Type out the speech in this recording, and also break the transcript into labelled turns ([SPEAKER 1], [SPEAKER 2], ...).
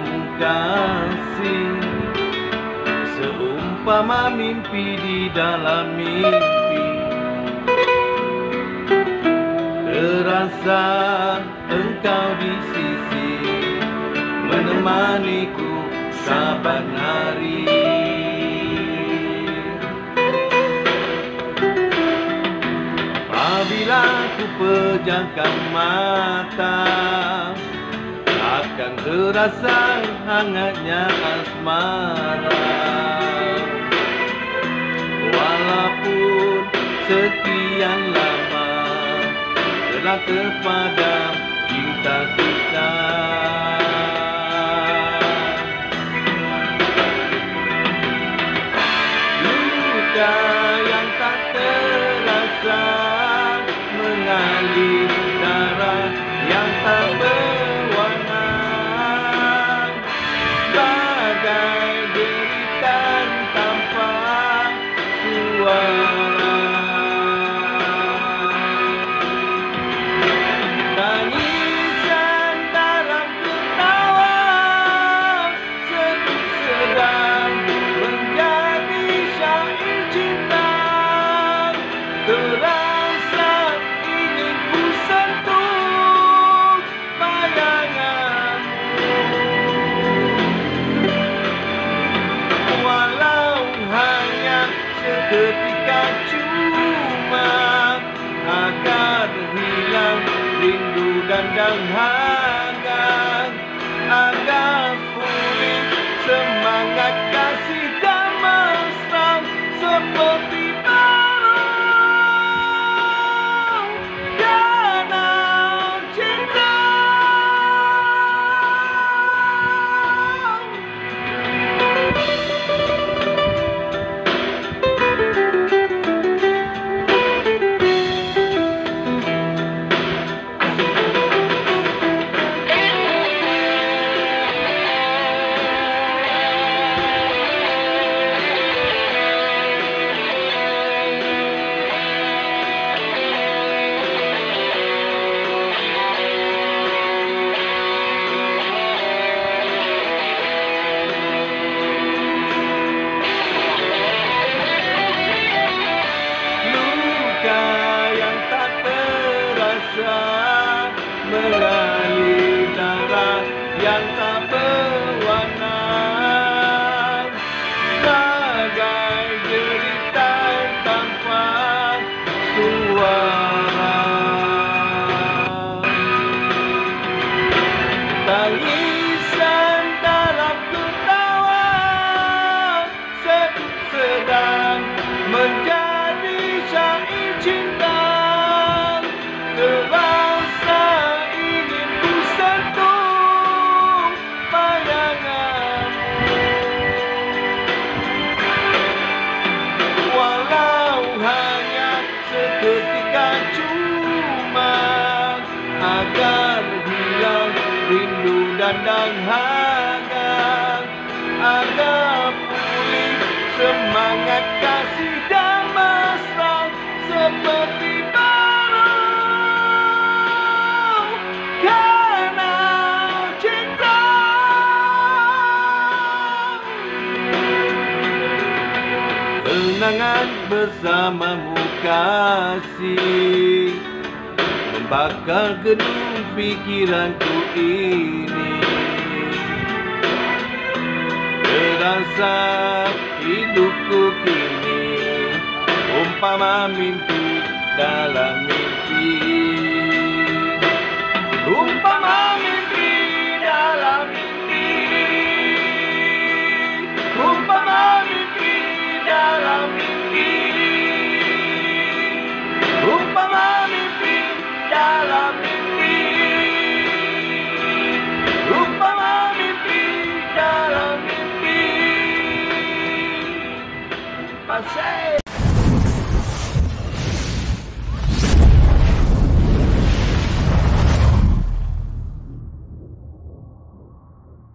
[SPEAKER 1] kasih, seumpama mimpi di dalam mimpi. Terasa engkau di sisi, menemaniku saban hari. Apabila ku pejamkan mata, akan terasa hangatnya asmara. Walaupun sekian lama telah terpadam cinta kita. Luka yang tak terasa mengalir darah yang tak berwarna, bagai deritan tanpa suara. Tangisan dalam ketawa, sedang menjadi syair cinta. Terasa ingin ku sentuh bayanganmu, walau hanya seketika, cuma agar hilang rindu dan dahaga, agar pulih semangat kasih dan mesra seperti mengalir darah yang tak berwarna, bagai jeritan tanpa suara. Tangisan dalam ketawa, sedang menjadi syair cinta. Terasa ingin ku sentuh bayanganmu, walau hanya seketika, cuma agar hilang rindu dan dahaga, agar pulih semangat kasih dan mesra seperti kenangan bersamamu kasih, membakar gedung pikiranku ini. Terasa hidupku kini umpama mimpi dalam mimpi, umpama mimpi dalam mimpi, umpama mimpi dalam mimpi, umpama mimpi dalam mimpi, umpama mimpi dalam mimpi.